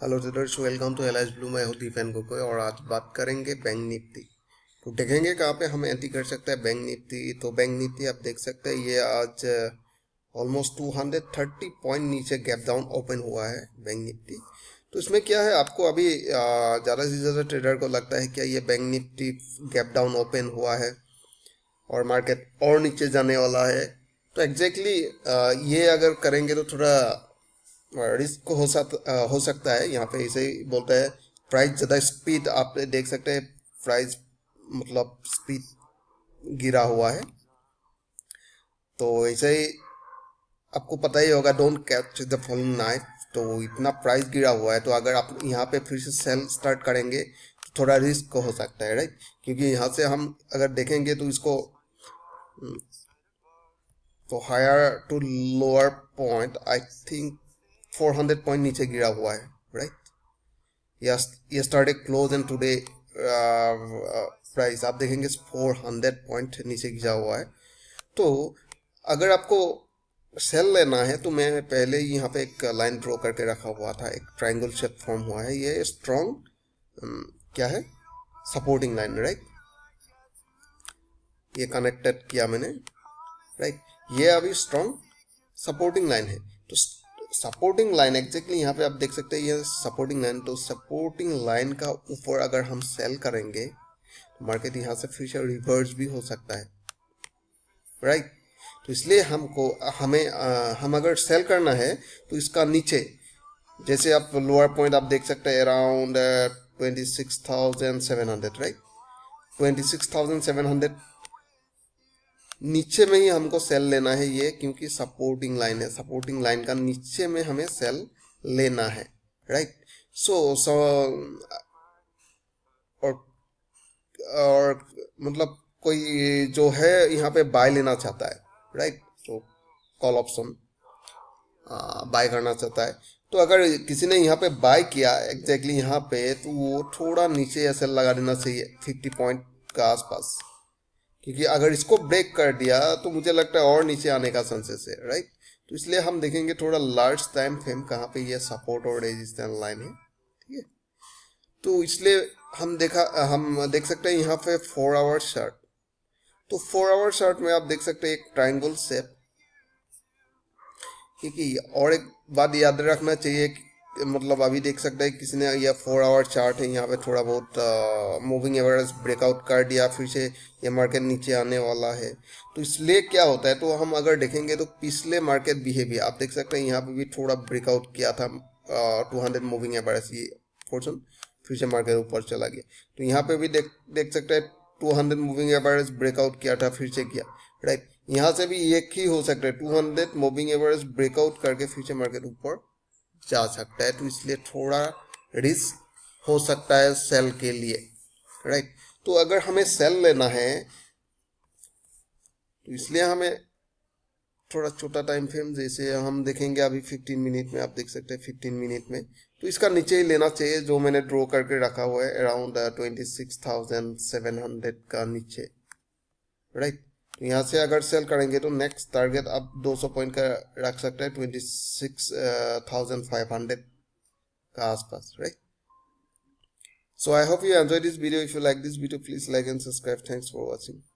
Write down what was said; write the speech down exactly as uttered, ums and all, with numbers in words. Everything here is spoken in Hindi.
Hello traders, welcome to Aliceblue। मैं हूँ दीपेन गोगोई और आज बात करेंगे बैंक निफ्टी। तो देखेंगे कहाँ पे हम एंट्री कर सकते हैं बैंक निफ्टी। तो बैंक निफ्टी आप देख सकते हैं ये आज ऑलमोस्ट दो सौ तीस पॉइंट नीचे गैप डाउन ओपन हुआ है बैंक निफ्टी। तो इसमें क्या है, आपको अभी ज़्यादा से ज़्यादा ट्रेडर को लगता है क्या ये bank Nifty gap down open हुआ है और मार्केट और नीचे जाने वाला है। तो एग्जैक्टली ये अगर करेंगे तो थोड़ा रिस्क हो सकता हो सकता है। यहाँ पे इसे बोलता है प्राइस ज़्यादा स्पीड, आप देख सकते हैं प्राइस मतलब स्पीड गिरा हुआ है। तो ऐसे ही आपको पता ही होगा, don't catch the falling knife. तो इतना प्राइस गिरा हुआ है तो अगर आप यहाँ पे फिर से सेल स्टार्ट करेंगे तो थोड़ा रिस्क हो सकता है, राइट। क्योंकि यहाँ से हम अगर देखेंगे तो इसको तो higher to lower point I think चार सौ पॉइंट नीचे गिरा हुआ है, राइट। यस, ये started close and today price आप देखेंगे चार सौ पॉइंट नीचे गिरा हुआ है। तो अगर आपको सेल लेना है तो मैं पहले ही यहाँ पे एक लाइन ड्रॉ करके रखा हुआ था, एक ट्रायंगल शेप फॉर्म हुआ है। ये स्ट्रॉन्ग क्या है, सपोर्टिंग लाइन, राइट। ये कनेक्टेड किया मैंने, राइट। ये अभी स्ट्रॉन्ग सपोर्टिंग लाइन है। तो सपोर्टिंग लाइन एग्जैक्टली यहाँ पे आप देख सकते हैं, ये सपोर्टिंग लाइन। तो सपोर्टिंग लाइन का ऊपर अगर हम सेल करेंगे तो मार्केट यहाँ से फिर से रिवर्स भी हो सकता है, राइट। तो इसलिए हमको हमें आ, हम अगर सेल करना है तो इसका नीचे, जैसे आप लोअर पॉइंट आप देख सकते हैं around twenty six thousand seven hundred, right. Twenty six thousand seven hundred नीचे में ही हमको सेल लेना है ये, क्योंकि सपोर्टिंग लाइन है। सपोर्टिंग लाइन का नीचे में हमें सेल लेना है, राइट। सो सो और और मतलब कोई जो है यहाँ पे बाय लेना चाहता है, राइट। तो कॉल ऑप्शन बाय करना चाहता है। तो अगर किसी ने यहाँ पे बाय किया एग्जैक्टली यहाँ पे, तो वो थोड़ा नीचे सेल लगा देना चाहिए पचास पॉइंट का आसपास, क्योंकि अगर इसको ब्रेक कर दिया तो मुझे लगता है और नीचे आने का चांसेस है, राइट। तो इसलिए हम देखेंगे थोड़ा लार्ज टाइम फ्रेम कहाँ पे ये सपोर्ट और रेजिस्टेंस लाइन है, ठीक है। तो इसलिए हम देखा हम देख सकते हैं यहाँ पे फोर आवर चार्ट। तो फोर आवर चार्ट में आप देख सकते हैं एक ट्रायंगल शेप। क्योंकि और एक बात याद रखना चाहिए कि मतलब अभी देख सकते हैं किसी ने यह फोर आवर चार्ट है, यहाँ पे थोड़ा बहुत मूविंग एवरेज ब्रेकआउट कर दिया, फिर से ये मार्केट नीचे आने वाला है। तो इसलिए क्या होता है, तो हम अगर देखेंगे तो पिछले मार्केट बिहेवियर आप देख सकते हैं, यहाँ पे भी थोड़ा ब्रेकआउट किया था टू हंड्रेड मूविंग एवरेज ये पोर्शन, फिर से मार्केट ऊपर चला गया। तो यहाँ पे भी देख देख सकते हैं two hundred moving average breakout किया था, फिर से किया, राइट। यहाँ से भी एक ही हो सकता है, two hundred moving average breakout करके फिर से मार्केट ऊपर जा सकता है। तो इसलिए थोड़ा रिस्क हो सकता है सेल के लिए, राइट। तो अगर हमें सेल लेना है तो इसलिए हमें थोड़ा छोटा टाइम फ्रेम, जैसे हम देखेंगे अभी फिफ्टीन मिनट में, आप देख सकते हैं फिफ्टीन मिनट में, तो इसका नीचे ही लेना चाहिए जो मैंने ड्रॉ करके रखा हुआ है around twenty six thousand seven hundred का नीचे, राइट। तो यहाँ से अगर सेल करेंगे तो नेक्स्ट टारगेट आप दो सौ पॉइंट का रख सकते हैं twenty six thousand five hundred का आसपास, right. So I hope you enjoy this video. If you like this video please like and subscribe. Thanks for watching.